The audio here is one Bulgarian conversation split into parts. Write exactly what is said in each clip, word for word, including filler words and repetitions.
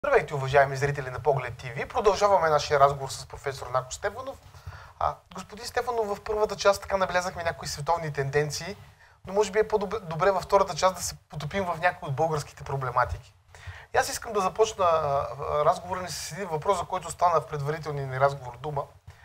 Здравейте, уважаеми зрители на Поглед ТВ. Продължаваме нашия разговор с професор Нако Стефанов. А, господин Стефанов, в първата част така навлязахме някои световни тенденции, но може би е по-добре във втората част да се потопим в някои от българските проблематики. И аз искам да започна а, разговора ни с един въпрос, за който стана в предварителния ни разговор дума.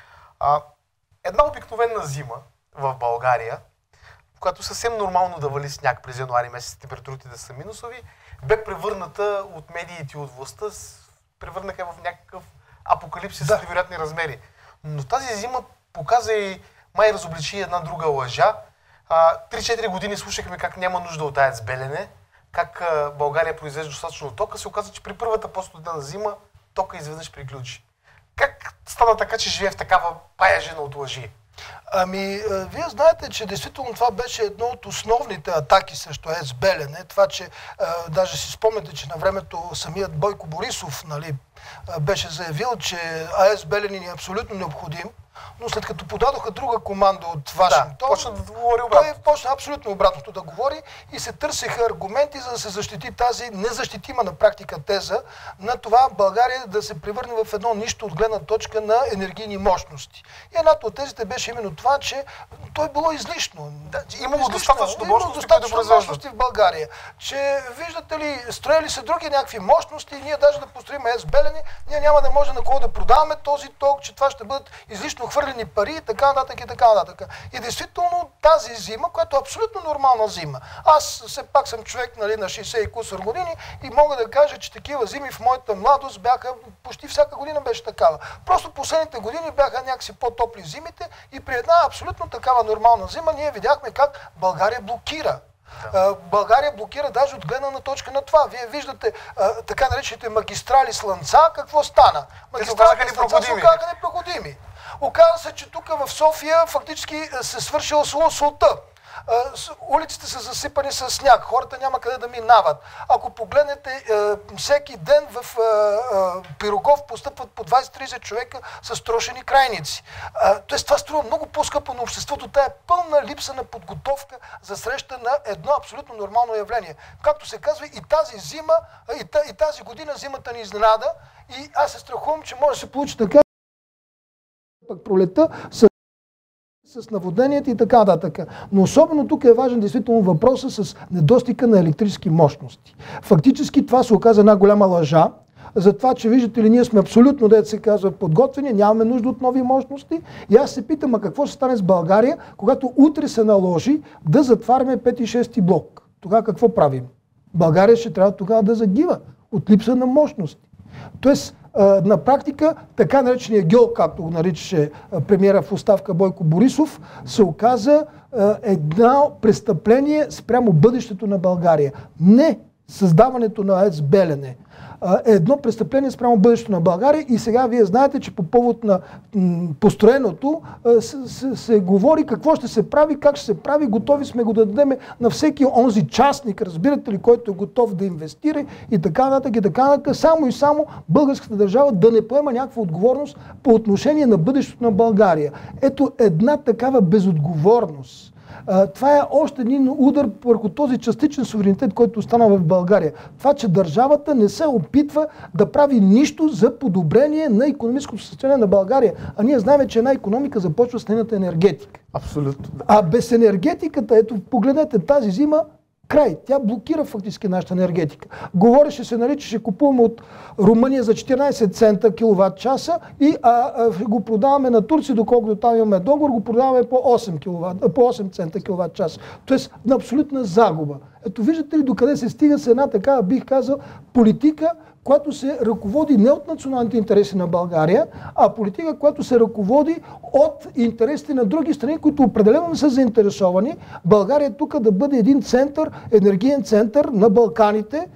А, една обикновена зима в България, в която съвсем нормално да вали сняг през януари месец, температурите да са минусови, бе превърната от медиите и от властта, превърнаха в някакъв апокалипсис да. С невероятни размери. Но тази зима показа и май разобличи една друга лъжа. три-четири години слушахме как няма нужда от АЕЦ Белене, как а, България произвежда достатъчно тока, се оказа, че при първата по-студена зима тока изведнъж приключи. Как стана така, че живее в такава паяжена от лъжи? Ами, вие знаете, че действително това беше едно от основните атаки срещу АЕЦ Белене. Това, че а, даже си спомняте, че на времето самият Бойко Борисов, нали, беше заявил, че АЕЦ Белене ни е абсолютно необходим, но след като подадоха друга команда от Вашингтон, да, почна да говори обратно. Той почна абсолютно обратното да говори и се търсеха аргументи, за да се защити тази незащитима на практика теза на това България да се превърне в едно нищо от гледна точка на енергийни мощности. И едната от тезите беше именно това, че той било излишно. Да, имало достатъчно мощности, които да мощности в България. Че, виждате ли, строили се други някакви мощности и ние даже да построим АЕЦ Белене, ние няма да може на кого да продаваме този ток, че това ще бъдат излишно хвърлени пари и така нататък и така нататък. И действително тази зима, която е абсолютно нормална зима. Аз все пак съм човек, нали, на шейсет и кусор години и мога да кажа, че такива зими в моята младост бяха, почти всяка година беше такава. Просто последните години бяха някакси по-топли зимите и при една абсолютно такава нормална зима ние видяхме как България блокира. Да. България блокира даже от гледна на точка на това. Вие виждате а, така наречените магистрали слънца, какво стана? Магистралите слънца се оказаха непроходими. Оказва се, че тук в София фактически се свършила солта. Улиците са засипани с сняг, хората няма къде да минават. Ако погледнете, всеки ден в Пирогов постъпват по двайсет-трийсет човека с трошени крайници. Тоест това струва много по-скъпо на обществото. Тая пълна липса на подготовка за среща на едно абсолютно нормално явление. Както се казва, и тази зима, и тази година зимата ни изненада и аз се страхувам, че може да се получи така пък пролета с, с наводненията и така нататък. Но особено тук е важен действително въпроса с недостига на електрически мощности. Фактически това се оказа една голяма лъжа, за това, че виждате ли, ние сме абсолютно, дето се казва, подготвени, нямаме нужда от нови мощности. И аз се питам, а какво ще стане с България, когато утре се наложи да затваряме пети и шести блок? Тогава какво правим? България ще трябва тогава да загива от липса на мощности. Тоест, на практика, така наречения гьол, както го наричаше премиера в оставка Бойко Борисов, се оказа едно престъпление спрямо бъдещето на България. Не създаването на АЕЦ Белене е едно престъпление спрямо бъдещето на България и сега вие знаете, че по повод на построеното се, се, се говори какво ще се прави, как ще се прави, готови сме го да дадем на всеки онзи частник, разбирате ли, който е готов да инвестира и така нататък и така нататък, само и само българската държава да не поема някаква отговорност по отношение на бъдещето на България. Ето една такава безотговорност. Това е още един удар върху този частичен суверенитет, който остана в България. Това, че държавата не се опитва да прави нищо за подобрение на икономическото състояние на България. А ние знаем, че една икономика започва с нейната енергетика. Абсолютно. А без енергетиката, ето погледнете тази зима, край. Тя блокира фактически нашата енергетика. Говореше се, нали, че ще купуваме от Румъния за четиринайсет цента киловатт часа и а, а, го продаваме на Турция, доколкото там имаме договор, го продаваме по осем, киловат, по осем цента киловатт час. Тоест на абсолютна загуба. Ето виждате ли докъде се стига с една такава, бих казал, политика, която се ръководи не от националните интереси на България, а политика, която се ръководи от интересите на други страни, които определено не са заинтересовани България тук да бъде един център, енергиен център на Балканите.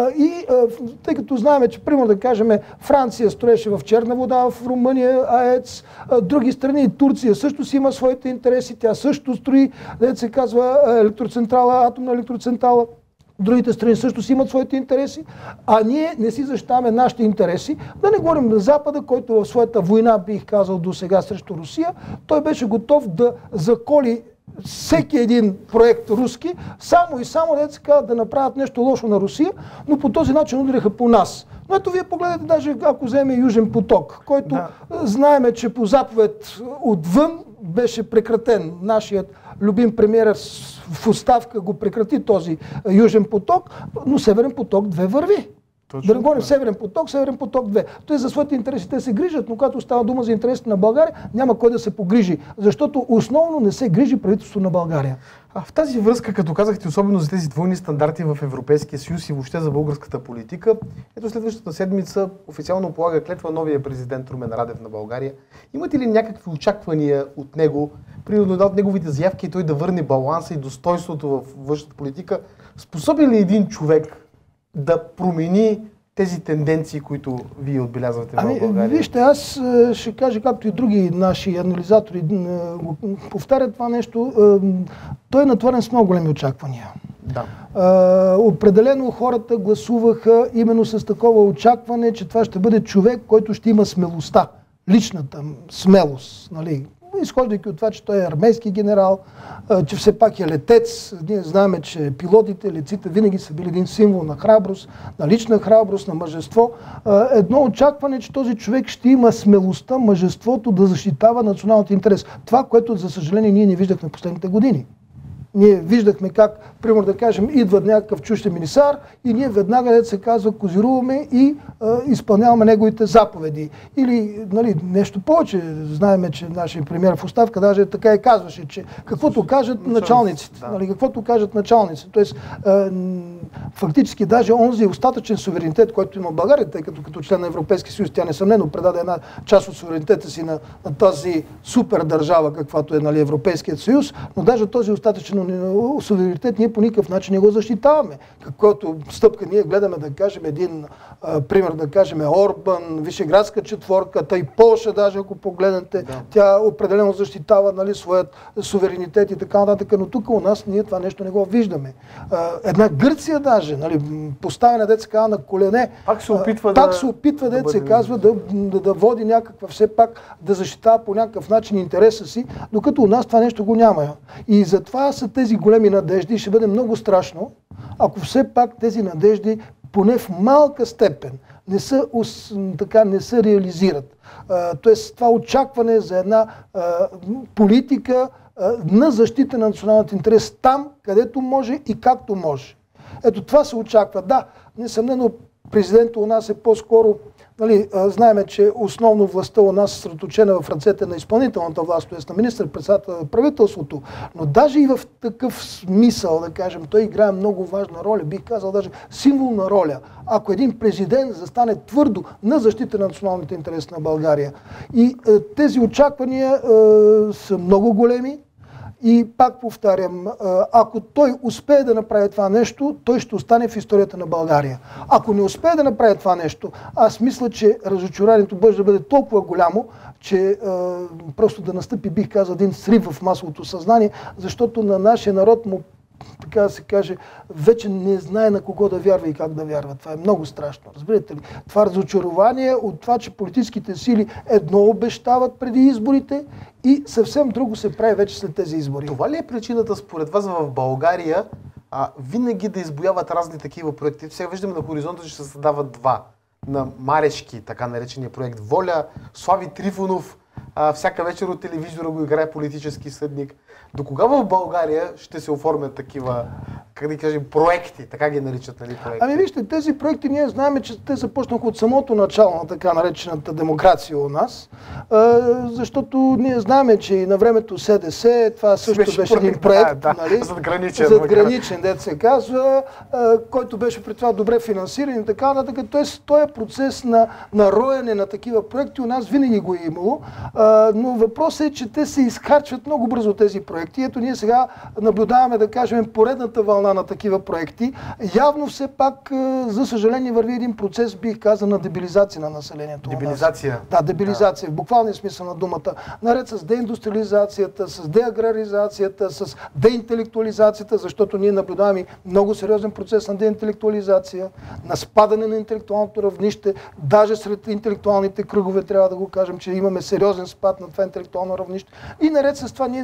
И тъй като знаем, че примерно да кажем Франция строеше в Черна вода, в Румъния АЕЦ, други страни, Турция също си има своите интереси, тя също строи, дето се казва електроцентрала, атомна електроцентрала. Другите страни също си имат своите интереси, а ние не си защитаваме нашите интереси. Да не говорим на Запада, който в своята война, бих казал до сега срещу Русия, той беше готов да заколи всеки един проект руски, само и само да се казва да направят нещо лошо на Русия, но по този начин удариха по нас. Но ето вие погледнете, даже ако вземе Южен поток, който да. знаеме, че по заповед отвън беше прекратен. Нашият любим премиер в оставка го прекрати този Южен поток, но Северен поток две върви. Точно, да не говорим Северен поток, Северен поток две. Той за своите интереси те се грижат, но когато става дума за интересите на България, няма кой да се погрижи, защото основно не се грижи правителството на България. А в тази връзка, като казахте, особено за тези двойни стандарти в Европейския съюз и въобще за българската политика, ето следващата седмица официално полага клетва новия президент Румен Радев на България. Имате ли някакви очаквания от него, примерно от неговите заявки и той да върне баланса и достойството в външната политика? Способен ли един човек да промени тези тенденции, които вие отбелязвате ами, в България? Вижте, аз ще кажа, както и други наши анализатори повтарят това нещо, той е натворен с много големи очаквания. Да. Определено хората гласуваха именно с такова очакване, че това ще бъде човек, който ще има смелостта, личната смелост, нали? Изхождайки от това, че той е армейски генерал, че все пак е летец. Ние знаем, че пилотите, летците винаги са били един символ на храброст, на лична храброст, на мъжество. Едно очакване, че този човек ще има смелостта, мъжеството да защитава националния интерес. Това, което, за съжаление, ние не виждахме последните години. Ние виждахме как, примерно да кажем, идва някакъв чужд емисар и ние веднага, дето се казва, козируваме и а, изпълняваме неговите заповеди. Или нали, нещо повече, знаеме, че нашия премиер в оставка даже така и казваше, че каквото кажат началниците, да. нали, каквото кажат началниците. Тоест, а, фактически даже онзи остатъчен суверенитет, който има България, тъй като като член на Европейския съюз, тя несъмнено предаде една част от суверенитета си на, на тази супер държава, каквато е нали, Европейският съюз, но даже този остатъчен суверенитет ние по никакъв начин не го защитаваме. Каквото стъпка ние гледаме да кажем един а, пример, да кажем Орбан, Вишеградска четворка, тъй Полша даже ако погледнете, да. Тя определено защитава нали, своят суверенитет и така нататък, но тук у нас ние това нещо не го виждаме. А, една Гърция даже, нали, поставена деца казва на колене, пак се опитва пак да, се опитва да, да се казва да, да, да води някаква, все пак да защитава по някакъв начин интереса си, докато у нас това нещо го няма. И затова са тези големи надежди и ще бъде много страшно, ако все пак тези надежди поне в малка степен не се, така, не се реализират. Тоест това очакване за една а, политика а, на защита на националния интерес там, където може и както може. Ето това се очаква. Да, несъмнено президентът у нас е по-скоро, нали, знаеме, че основно властта у нас е съсредоточена в ръцете на изпълнителната власт, т.е. на министър-председател на правителството, но даже и в такъв смисъл, да кажем, той играе много важна роля, бих казал даже символна роля. Ако един президент застане твърдо на защита на националните интереси на България. И е, тези очаквания е, са много големи. И пак повтарям, ако той успее да направи това нещо, той ще остане в историята на България. Ако не успее да направи това нещо, аз мисля, че разочарованието може да бъде толкова голямо, че е, просто да настъпи, бих казал, един срив в масовото съзнание, защото на нашия народ му, така да се каже, вече не знае на кого да вярва и как да вярва. Това е много страшно. Разбирате ли? Това разочарование от това, че политическите сили едно обещават преди изборите и съвсем друго се прави вече след тези избори. Това ли е причината според вас в България а, винаги да избояват разни такива проекти? Сега виждаме на хоризонта, че се създават два. На Марешки, така наречения проект Воля, Слави Трифонов, а, всяка вечер от телевизора го играе политически съдник. До кога в България ще се оформят такива, как да кажем, проекти, така ги наричат, нали, проекти? Ами вижте, тези проекти ние знаем, че те започнаха от самото начало на така наречената демокрация у нас, а, защото ние знаем, че и на времето СДС, това също беше, беше един проект, да, нали, задграничен, задграничен, дето се казва, а, който беше при това добре финансиран и така нататък. Тоест, този процес на, на роене на такива проекти у нас винаги го е имало, а, но въпросът е, че те се изхарчват много бързо тези проекти. Ето ние сега наблюдаваме, да кажем, поредната вълна на такива проекти. Явно все пак, за съжаление, върви един процес, бих казал, на дебилизация на населението. Дебилизация? Да, дебилизация, да. В буквалния смисъл на думата. Наред с деиндустриализацията, с деаграризацията, с деинтелектуализацията, защото ние наблюдаваме много сериозен процес на деинтелектуализация, на спадане на интелектуалното равнище. Даже сред интелектуалните кръгове трябва да го кажем, че имаме сериозен спад на това интелектуално равнище. И наред с това ние забелязваме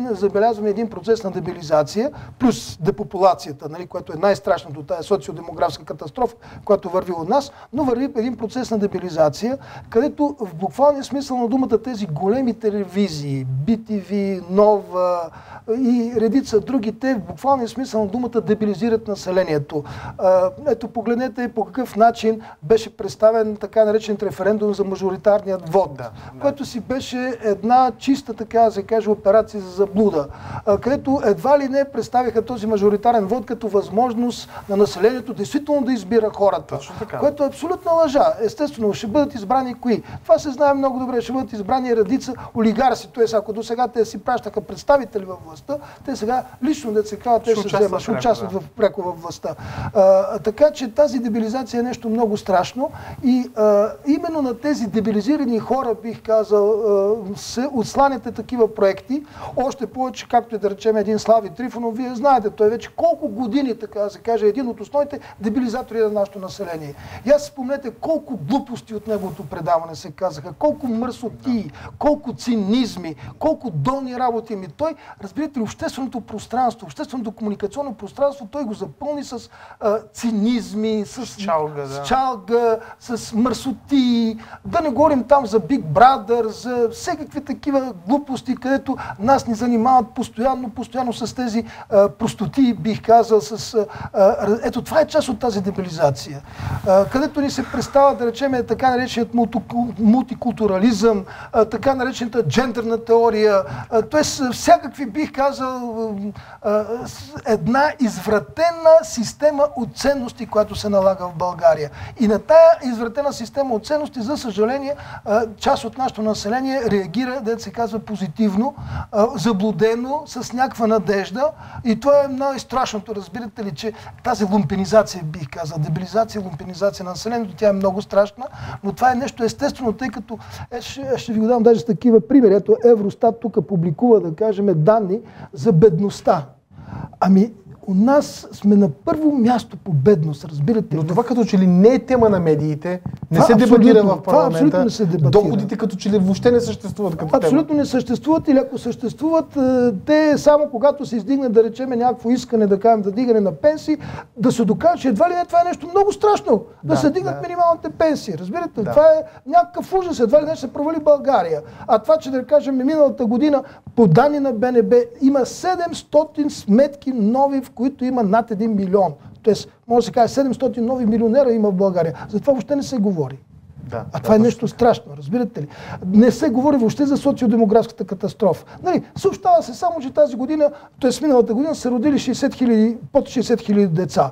забелязваме един процес на дебилизация, плюс депопулацията, нали, което е най-страшното, тая социодемографска катастрофа, която върви от нас, но върви един процес на дебилизация, където в буквалния смисъл на думата тези големи телевизии, Би Ти Ви, Нова и редица други, те в буквалния смисъл на думата дебилизират населението. Ето, погледнете по какъв начин беше представен така наречен референдум за мажоритарният вод, да, да. Което си беше една чиста, така да се каже, операция за заблуда, където едва ли не представиха този мажоритарен вод като възможност на населението действително да избира хората, което е абсолютна лъжа. Естествено, ще бъдат избрани кои? Това се знае много добре, ще бъдат избрани редица олигарси, т.е. ако до сега те си пращаха представители във властта, те сега лично да се казват, те ще, ще, ще участват да. в, пряко във властта. А, така че тази дебилизация е нещо много страшно и а, именно на тези дебилизирани хора, бих казал, а, се отсланяте такива проекти. Още повече, както и да речем един Слави Трифонов, вие знаете, той вече колко години, така да се каже, един от основните дебилизатори на нашето население. И аз спомнете колко глупости от неговото предаване се казаха, колко мърсотии, колко цинизми, колко долни работи ми. Той, разбирате ли, общественото пространство, общественото комуникационно пространство, той го запълни с а, цинизми, с, с, чалга, да. с чалга, с мърсотии. Да не говорим там за Big Brother, за всякакви такива глупости, където нас ни занимават постоянно, постоянно с тези а, простоти, бих казал, с... А, а, ето, това е част от тази дебилизация. А, където ни се представя, да речем, така нареченият мултикултурализъм, а, така наречената джендерна теория, т.е. всякакви, бих казал, а, една извратена система от ценности, която се налага в България. И на тая извратена система от ценности, за съжаление, а, част от нашето население реагира, да се казва, позитивно, а, заблудено, с някаква надежда. И това е най-страшното, разбирате ли, че тази лумпенизация, бих казал, дебилизация, лумпенизация на населението, тя е много страшна, но това е нещо естествено, тъй като е, ще, ще ви го дам даже с такива примери. Ето Евростат тук публикува, да кажем, данни за бедността. Ами, у нас сме на първо място по бедност, разбирате. Но това като че ли не е тема на медиите, не се дебатира в парламента, не се дебатира. Доходите като че ли въобще не съществуват като абсолютно тема. Не съществуват, или ако съществуват, те само когато се издигне, да речеме, някакво искане, да кажем, да дигане на пенсии, да се докаже, че едва ли не това е нещо много страшно, да, да се дигнат да. минималните пенсии. Разбирате, да. Това е някакъв ужас, едва ли не ще се провали България. А това, че да кажем, миналата година, по данни на Б Н Б, има седемстотин сметки нови, в които има над един милион. Тоест, може да се каже, седемстотин нови милионера има в България. За това въобще не се говори. Да, а това да, е нещо страшно, разбирате ли? Не се говори въобще за социодемографската катастрофа. Нали, съобщава се само, че тази година, т.е. миналата година, са родили шейсет хиляди, под шейсет хиляди деца.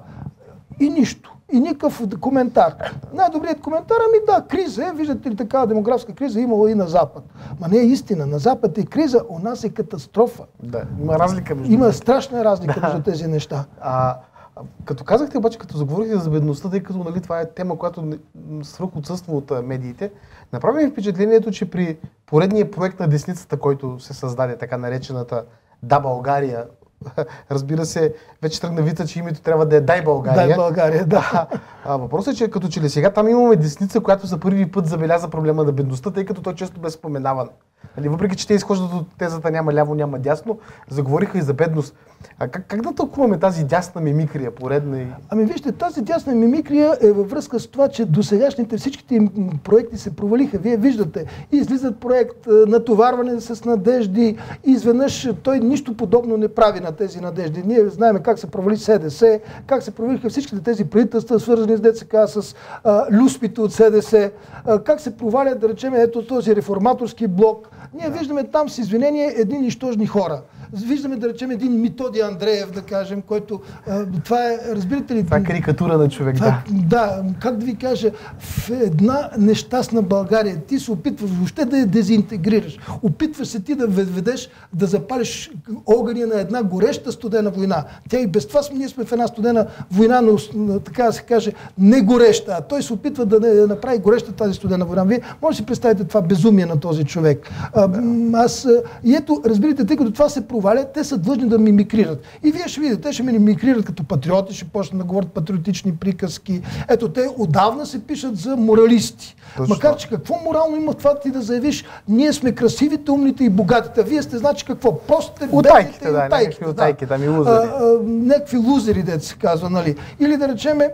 И нищо. И никакъв коментар. Най-добрият коментар, ами да, криза е, виждате ли, такава демографска криза имала и на Запад. Ма не е истина. На Запад е криза, у нас е катастрофа. Да, има разлика между Има страшна разлика да. между тези неща. А, като казахте обаче, като заговорихте за бедността, тъй като нали, това е тема, която свръх отсъства от медиите, направи ми впечатлението, че при поредния проект на десницата, който се създаде, така наречената Да, България, разбира се, вече тръгна вица, че името трябва да е Дай България. Дай България, да. А, а, въпросът е, че като че ли сега там имаме десница, която за първи път забеляза проблема на бедността, тъй като той често бе споменаван. Нали, въпреки че те изхождат от тезата няма ляво, няма дясно, заговориха и за бедност. А как, как да тълкуваме тази дясна мимикрия, поредна и... Ами вижте, тази дясна мимикрия е във връзка с това, че досегашните всичките им проекти се провалиха. Вие виждате, излизат проект натоварване с надежди и изведнъж той нищо подобно не прави на тези надежди. Ние знаем как се провали С Д С, как се провалиха всичките тези правителства, свързани с ДЦК, с а, люспите от С Д С, а, как се провалят, да речем, ето този реформаторски блок. Ние да. виждаме там с извинение едни нищожни хора. Виждаме, да речем, един Методи Андреев, да кажем, който... А, това е, разбирате ли... Това е карикатура на човек, това, да. Да, как да ви кажа, в една нещастна България ти се опитваш въобще да я дезинтегрираш. Опитваш се ти да ведеш, да запалиш огъня на една гореща студена война. Тя и без това ние сме в една студена война, но така да се каже, не гореща. А той се опитва да направи гореща тази студена война. Вие може да си представите това безумие на този човек. А, аз, и ето, разбирате, тъй като това се провали, провалят, те са длъжни да мимикрират. И вие ще видите, те ще мимикрират като патриоти, ще почнат да говорят патриотични приказки. Ето, те отдавна се пишат за моралисти. Точно. Макар че какво морално има това ти да заявиш, ние сме красивите, умните и богатите. Вие сте, значи какво? Простите, утайките, да, някакви утайки, там и лузери. Някакви лузери, дето се казва, нали? Или да речеме,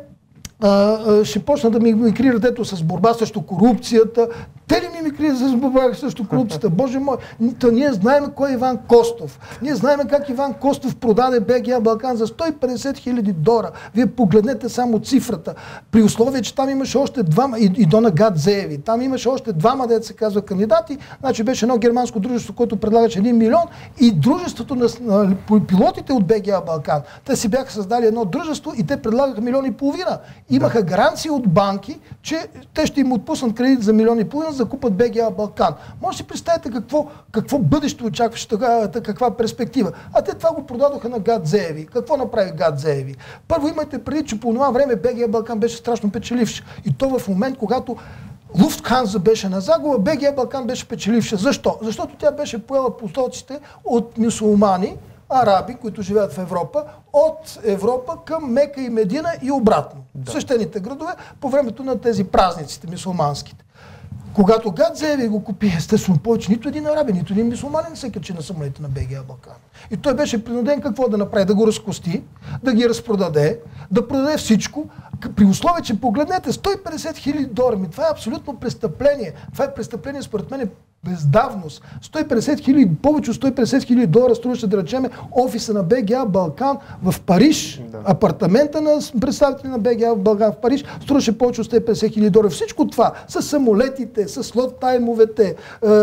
Uh, ще почна да мимикрират ето с борба срещу корупцията. Те ли мимикрират с борба срещу корупцията? Боже мой, то ние знаем кой е Иван Костов. Ние знаем как Иван Костов продаде БГА Балкан за сто и петдесет хиляди долара. Вие погледнете само цифрата. При условие, че там имаше още двама, и, и Дона Гадзееви, там имаше още двама, дето се казва, кандидати. Значи беше едно германско дружество, което предлагаше един милион и дружеството на, на пилотите от БГА Балкан. Те си бяха създали едно дружество и те предлагаха милион и половина. Имаха гаранции от банки, че те ще им отпуснат кредит за милион и половина, за да купат БГА Балкан. Може да си представите какво, какво бъдеще очакваше, каква перспектива. А те това го продадоха на Гадзееви. Какво направи Гадзееви? Първо имайте преди, че по това време БГА Балкан беше страшно печеливш. И то в момент, когато Луфтханза беше на загуба, БГА Балкан беше печеливша. Защо? Защото тя беше поела потоците от мюсюлмани, араби, които живеят в Европа, от Европа към Мека и Медина и обратно. Да. Свещените градове по времето на тези празниците, мюсюлманските. Когато Гадзееви го купи, естествено повече нито един араби, нито един мюсюлманин не се качи на самолетите на БГА Балкан. И той беше принуден какво да направи? Да го разкости, да ги разпродаде, да продаде всичко, при условие, че погледнете сто и петдесет хиляди долара. Това е абсолютно престъпление. Това е престъпление според мен бездавност. сто и петдесет хиляди, повече от сто и петдесет хиляди долара струваше, да речеме, офиса на БГА Балкан в Париж, да. Апартамента на представители на БГА Балкан в Париж струваше повече от сто и петдесет хиляди долара. Всичко това с самолетите, с слот таймовете,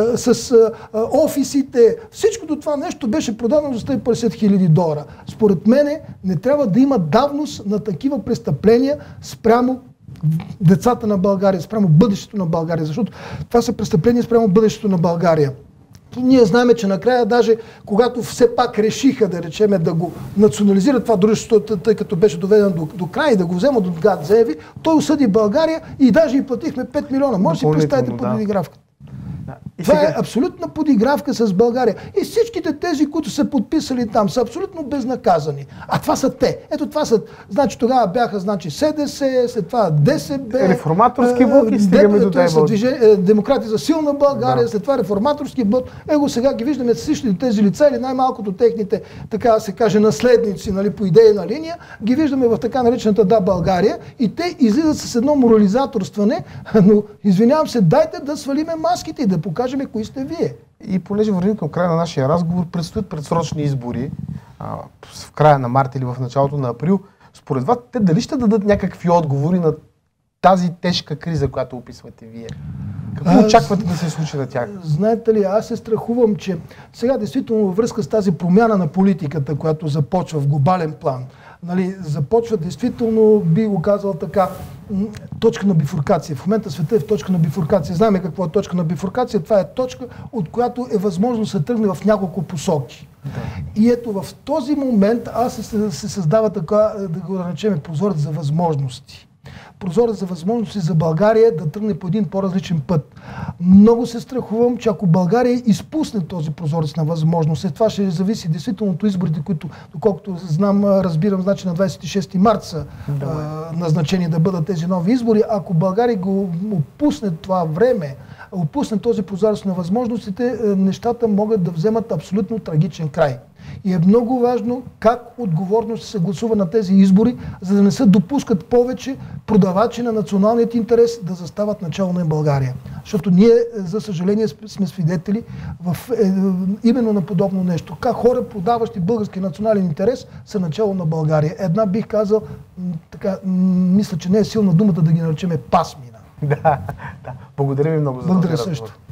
с офисите, всичкото това нещо беше продадено за сто и петдесет хиляди долара. Според мене не трябва да има давност на такива престъпления спрямо децата на България, спрямо бъдещето на България, защото това са престъпления спрямо бъдещето на България. Ние знаем, че накрая, даже когато все пак решиха, да речеме, да го национализират това дружество, тъй като беше доведено до, до края и да го вземат от Гадзееви, той осъди България и даже и платихме пет милиона. Може да си представите под подигравката. Да. Това сега... е абсолютна подигравка с България. И всичките тези, които са подписали там, са абсолютно безнаказани. А това са те. Ето това са, значи тогава бяха, значи, СДС, след това ДСБ, реформаторски блок и стигаме до това. Демократи за силна България, да. След това реформаторски блок. Его сега ги виждаме всички тези лица или най-малкото техните, така да се каже, наследници, нали, по идейна линия, ги виждаме в така наречената Да, България и те излизат с едно морализаторстване, но извинявам се, дайте да свалиме маските и да покажем кои сте вие. И понеже вървим към края на нашия разговор, предстоят предсрочни избори а, в края на март или в началото на април. Според вас, те дали ще дадат някакви отговори на тази тежка криза, която описвате вие? Какво очаквате да се случи на тях? Знаете ли, аз се страхувам, че сега действително във връзка с тази промяна на политиката, която започва в глобален план, нали, започва действително, би го казал така, точка на бифуркация. В момента света е в точка на бифуркация. Знаем какво е точка на бифуркация. Това е точка, от която е възможно да се тръгне в няколко посоки. Да. И ето в този момент аз се, се създава така, да го наречем, прозорец за възможности. Прозорец за възможности за България да тръгне по един по-различен път. Много се страхувам, че ако България изпусне този прозорец на възможности, това ще зависи действително от изборите, които, доколкото знам, разбирам, значи на двадесет и шести март са а, назначени да бъдат тези нови избори. Ако България го опусне това време, опусне този прозорец на възможностите, нещата могат да вземат абсолютно трагичен край. И е много важно как отговорно се съгласува на тези избори, за да не се допускат повече продавачи на националният интерес да застават начало на България. Защото ние, за съжаление, сме свидетели в, е, именно на подобно нещо. Как хора, продаващи български национален интерес, са начало на България. Една, бих казал, така, мисля, че не е силна думата да ги наречеме пасмина. Да, да. Благодаря ви много за Благодаря този разговор. също.